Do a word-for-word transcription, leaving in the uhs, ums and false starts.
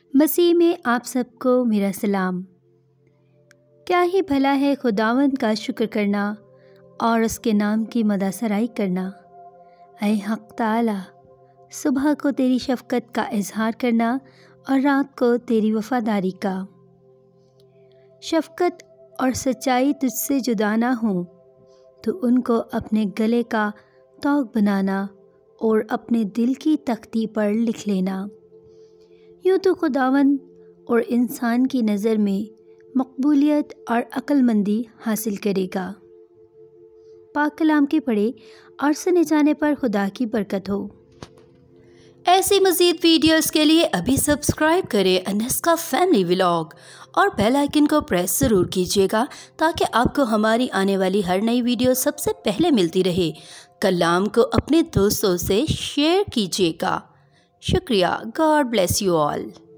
मसीह में आप सबको मेरा सलाम। क्या ही भला है खुदावंद का शुक्र करना और उसके नाम की मदासराई करना। ऐ हक़ ताला, सुबह को तेरी शफ़क़त का इजहार करना और रात को तेरी वफ़ादारी का। शफ़क़त और सच्चाई तुझसे जुदा ना हो तो उनको अपने गले का तौक बनाना और अपने दिल की तख्ती पर लिख लेना। यूँ तो खुदावंद और इंसान की नज़र में मकबूलियत और अक्लमंदी हासिल करेगा। पाक कलाम के पढ़े और सुने जाने पर खुदा की बरकत हो। ऐसी मज़ीद वीडियोस के लिए अभी सब्सक्राइब करें अनस्का फैमिली व्लॉग और बेल आइकन को प्रेस ज़रूर कीजिएगा ताकि आपको हमारी आने वाली हर नई वीडियो सबसे पहले मिलती रहे। कलाम को अपने दोस्तों से शेयर कीजिएगा। शुक्रिया। God bless you all.